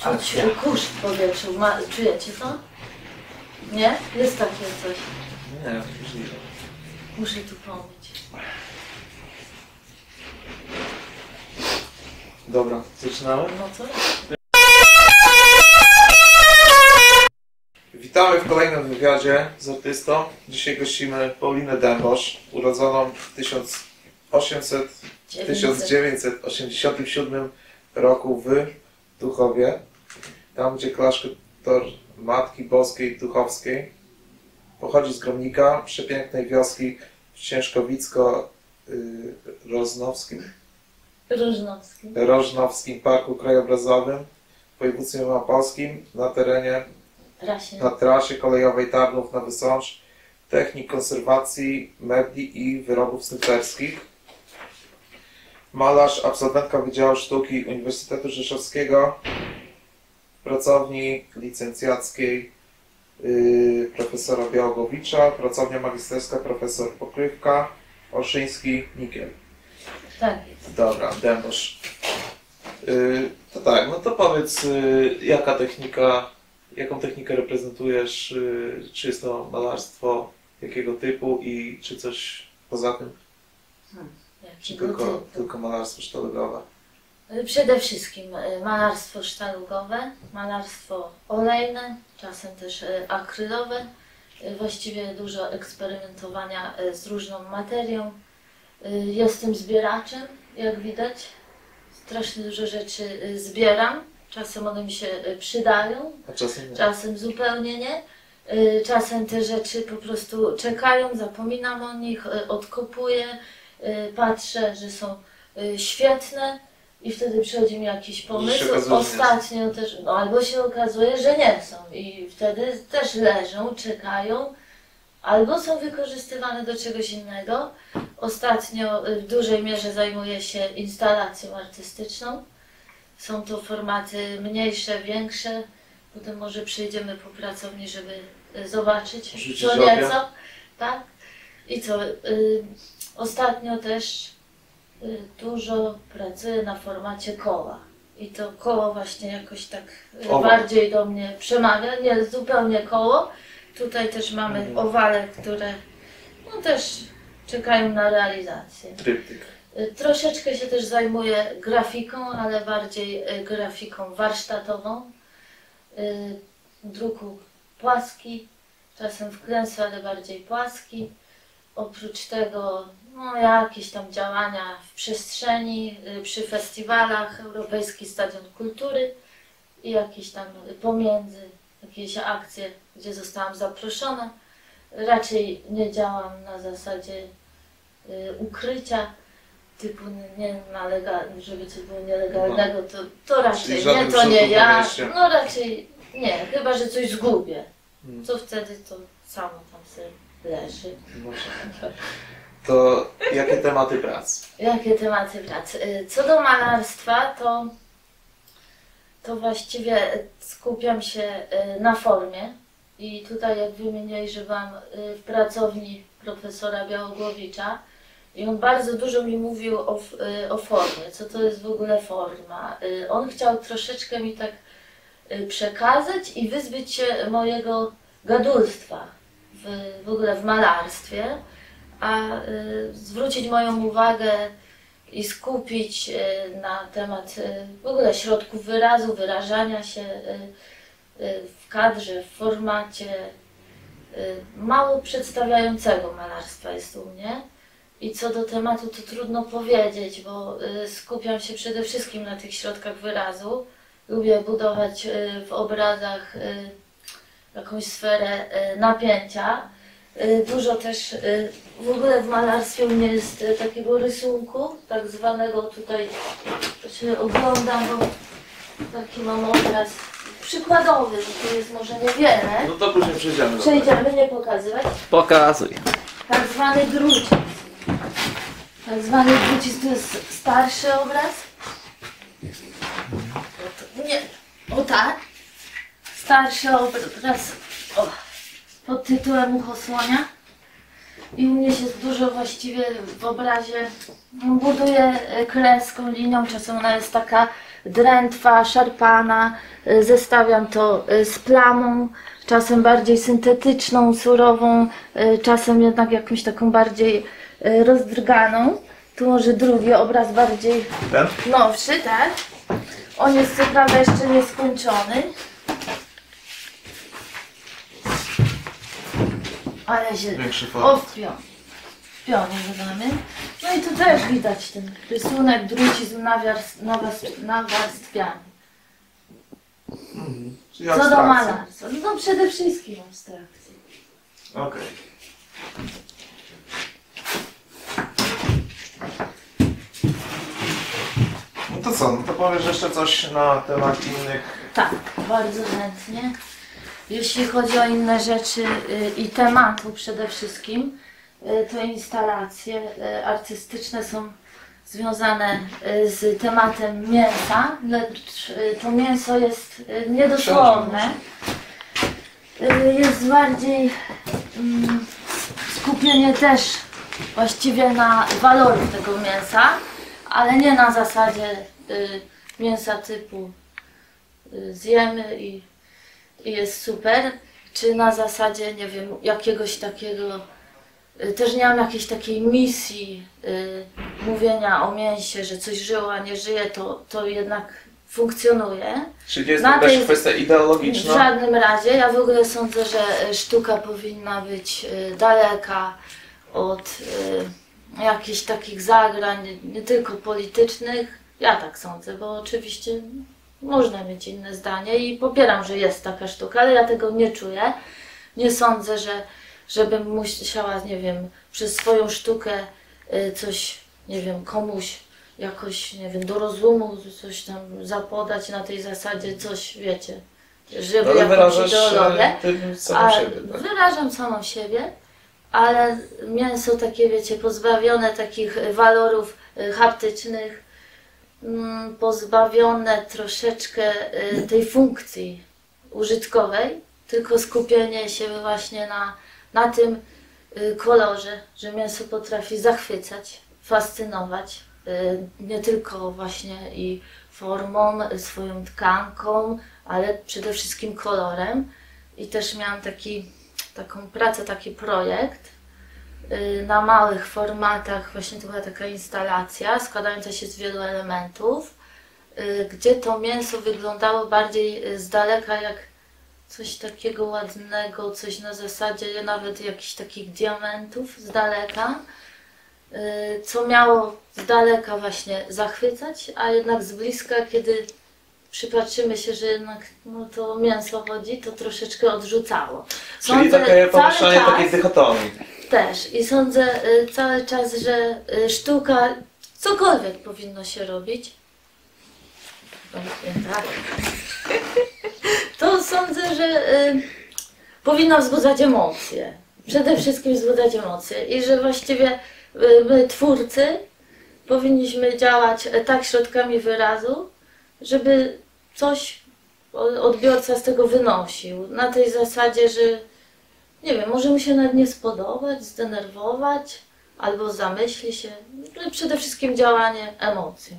Czuć kurz w powietrzu. Czujecie to? Nie? Jest takie coś. Nie, możliwe. Muszę tu pomyć. Dobra, zaczynamy? No co? Witamy w kolejnym wywiadzie z artystą. Dzisiaj gościmy Paulinę Dębosz, urodzoną w 1987 roku w Tuchowie, tam gdzie klasztor Matki Boskiej Tuchowskiej. Pochodzi z Gromnika, przepięknej wioski w Ciężkowicko-Rożnowskim Parku Krajobrazowym w województwie małopolskim na trasie kolejowej Tarnów-Nowy Sącz, technik konserwacji mebli i wyrobów snajperskich. Malarz, absolwentka Wydziału Sztuki Uniwersytetu Rzeszowskiego, pracowni licencjackiej profesora Białogowicza, pracownia magisterska profesor Pokrywka, Olszyński, Nikiel. Tak. Dobra, Dębosz. To tak, no to powiedz, jaką technikę reprezentujesz, czy jest to malarstwo, jakiego typu i czy coś poza tym? Czy tylko malarstwo sztalugowe? Przede wszystkim malarstwo sztalugowe, malarstwo olejne, czasem też akrylowe. Właściwie dużo eksperymentowania z różną materią. Jestem zbieraczem, jak widać. Strasznie dużo rzeczy zbieram. Czasem one mi się przydają, A czasem nie. czasem zupełnie nie. Czasem te rzeczy po prostu czekają, zapominam o nich, odkopuję, patrzę, że są świetne i wtedy przychodzi mi jakiś pomysł. Ostatnio też, no albo się okazuje, że nie są i wtedy też leżą, czekają, albo są wykorzystywane do czegoś innego. Ostatnio w dużej mierze zajmuję się instalacją artystyczną. Są to formaty mniejsze, większe. Potem może przyjdziemy po pracowni, żeby zobaczyć co nieco. Tak? I co? Ostatnio też dużo pracuję na formacie koła. I to koło właśnie jakoś tak bardziej do mnie przemawia. Nie zupełnie koło. Tutaj też mamy owale, które no też czekają na realizację. Tryptyk. Troszeczkę się też zajmuję grafiką, ale bardziej grafiką warsztatową. Druku płaski, czasem wklęsły, ale bardziej płaski. Oprócz tego no, jakieś tam działania w przestrzeni, przy festiwalach, Europejski Stadion Kultury i jakieś tam pomiędzy, jakieś akcje, gdzie zostałam zaproszona. Raczej nie działam na zasadzie ukrycia, typu żeby coś było nielegalnego, to raczej nie, to nie ja. No raczej nie, chyba że coś zgubię, to wtedy to samo tam sobie leży. To jakie tematy prac? Jakie tematy prac? Co do malarstwa, to właściwie skupiam się na formie i tutaj jak wymienię, że byłam w pracowni profesora Białogowicza i on bardzo dużo mi mówił o formie, co to jest w ogóle forma. On chciał troszeczkę mi tak przekazać i wyzbyć się mojego gadulstwa w ogóle w malarstwie, a zwrócić moją uwagę i skupić na temat w ogóle środków wyrazu, wyrażania się w kadrze, w formacie mało przedstawiającego malarstwa jest u mnie. I co do tematu to trudno powiedzieć, bo skupiam się przede wszystkim na tych środkach wyrazu. Lubię budować w obrazach jakąś sferę napięcia. Dużo też w ogóle w malarstwie u mnie jest takiego rysunku, tak zwanego, tutaj się oglądam, bo taki mam obraz przykładowy, tu jest może niewiele. No to później przejdziemy. Przejdziemy, nie pokazywać. Pokazuj. Tak zwany drucic. Tak zwany drucic to jest starszy obraz. Nie, o tak. Starszy obraz pod tytułem Uchosłonia. I u mnie się dużo właściwie w obrazie buduje kreską, linią, czasem ona jest taka drętwa, szarpana. Zestawiam to z plamą, czasem bardziej syntetyczną, surową, czasem jednak jakąś taką bardziej rozdrganą. Tu może drugi obraz bardziej Ten? nowszy, tak? On jest co prawda jeszcze nieskończony, ale się Większy format. w pionie dodamy. No i tu też widać ten rysunek drucizm nawarstwiany. Czyli Co do abstrakcja. malarstwa, no przede wszystkim abstrakcji. Okej. No to co, no to powiesz jeszcze coś na temat innych... Tak, bardzo chętnie. Jeśli chodzi o inne rzeczy i tematu przede wszystkim, to instalacje artystyczne są związane z tematem mięsa, lecz to mięso jest niedosłowne. Jest bardziej skupienie też właściwie na walorach tego mięsa, ale nie na zasadzie mięsa typu zjemy i jest super, czy na zasadzie, nie wiem, jakiegoś takiego, też nie mam jakiejś takiej misji mówienia o mięsie, że coś żyło, a nie żyje, to jednak funkcjonuje. Czyli jest Na to też tej- kwestia W ideologiczna? żadnym razie. Ja w ogóle sądzę, że sztuka powinna być daleka od jakichś takich zagrań, nie tylko politycznych. Ja tak sądzę, bo oczywiście można mieć inne zdanie i popieram, że jest taka sztuka, ale ja tego nie czuję. Nie sądzę, żebym musiała, nie wiem, przez swoją sztukę coś, nie wiem, komuś jakoś, nie wiem, do rozumu coś tam zapodać na tej zasadzie, coś, wiecie, żeby Ale jakąś wyrażasz ideologię. tym samą siebie, tak? Wyrażam samą siebie, ale mięso takie, wiecie, pozbawione takich walorów haptycznych, pozbawione troszeczkę tej funkcji użytkowej, tylko skupienie się właśnie na tym kolorze, że mięso potrafi zachwycać, fascynować, nie tylko właśnie i formą, swoją tkanką, ale przede wszystkim kolorem. I też miałam taką pracę, taki projekt na małych formatach, właśnie to była taka instalacja składająca się z wielu elementów, gdzie to mięso wyglądało bardziej z daleka jak coś takiego ładnego, coś na zasadzie nawet jakichś takich diamentów z daleka, co miało z daleka właśnie zachwycać, a jednak z bliska, kiedy przypatrzymy się, że jednak no, to mięso chodzi, to troszeczkę odrzucało. Czyli takie pomieszczenie takiej dychotomii. Też i sądzę cały czas, że sztuka, cokolwiek powinno się robić, tak, to sądzę, że powinno wzbudzać emocje. Przede wszystkim wzbudzać emocje i że właściwie my, twórcy, powinniśmy działać tak środkami wyrazu, żeby coś odbiorca z tego wynosił. Na tej zasadzie, że nie wiem, może mu się nawet nie spodobać, zdenerwować, albo zamyśli się. Przede wszystkim działanie emocją.